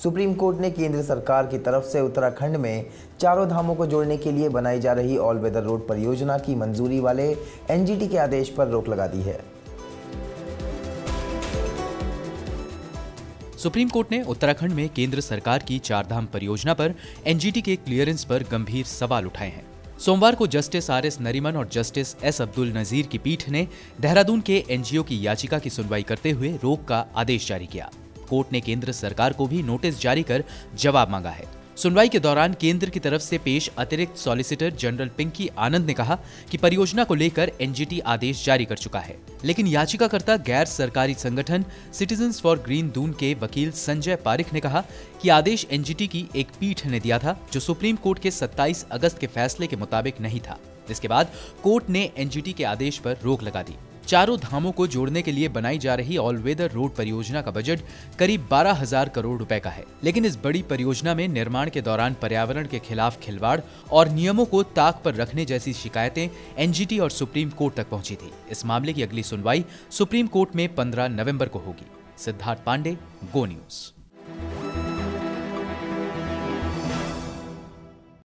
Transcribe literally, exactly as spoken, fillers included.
Supreme court ने केंद्र सरकार की तरफ से उत्तराखंड में चारों धामों को जोड़ने के लिए बनाई जा रही ऑल वेदर रोड परियोजना की मंजूरी वाले एन जी टी के आदेश पर रोक लगा दी है। सुप्रीम कोर्ट ने उत्तराखंड में केंद्र सरकार की चार धाम परियोजना पर एन जी टी के क्लियरेंस पर गंभीर सवाल उठाए हैं। सोमवार को जस्टिस आर एस नरीमन और जस्टिस एस अब्दुल नजीर की पीठ ने देहरादून के एन जी ओ की याचिका की सुनवाई करते हुए रोक का आदेश जारी किया। कोर्ट ने केंद्र सरकार को भी नोटिस जारी कर जवाब मांगा है। सुनवाई के दौरान केंद्र की तरफ से पेश अतिरिक्त सॉलिसिटर जनरल पिंकी आनंद ने कहा कि परियोजना को लेकर एन जी टी आदेश जारी कर चुका है, लेकिन याचिकाकर्ता गैर सरकारी संगठन सिटीजन्स फॉर ग्रीन दून के वकील संजय पारिक ने कहा कि आदेश एन जी टी की एक पीठ ने दिया था जो सुप्रीम कोर्ट के सत्ताईस अगस्त के फैसले के मुताबिक नहीं था। इसके बाद कोर्ट ने एन जी टी के आदेश पर रोक लगा दी। चारों धामों को जोड़ने के लिए बनाई जा रही ऑल वेदर रोड परियोजना का बजट करीब बारह हजार करोड़ रुपए का है, लेकिन इस बड़ी परियोजना में निर्माण के दौरान पर्यावरण के खिलाफ खिलवाड़ और नियमों को ताक पर रखने जैसी शिकायतें एन जी टी और सुप्रीम कोर्ट तक पहुंची थी। इस मामले की अगली सुनवाई सुप्रीम कोर्ट में पंद्रह नवंबर को होगी। Siddharth Pandey, go news.